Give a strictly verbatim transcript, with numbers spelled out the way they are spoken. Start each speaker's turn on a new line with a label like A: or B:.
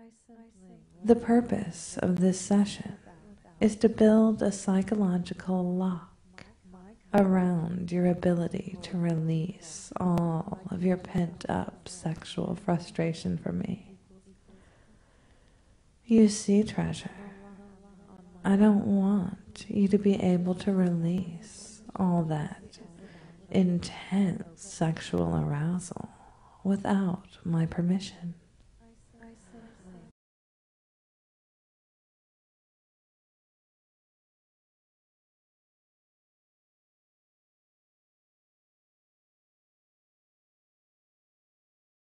A: The purpose of this session is to build a psychological lock around your ability to release all of your pent-up sexual frustration for me. You see, treasure, I don't want you to be able to release all that intense sexual arousal without my permission.